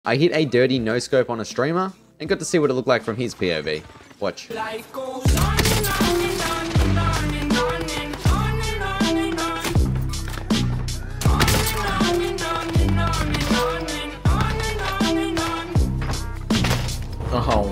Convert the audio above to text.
I hit a dirty no-scope on a streamer and got to see what it looked like from his POV. Watch. Oh